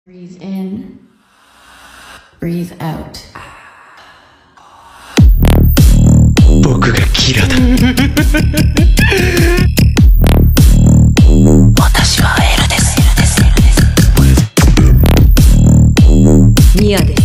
Breathe in, breathe out. 僕がキラだ。私はエルです。ミアです。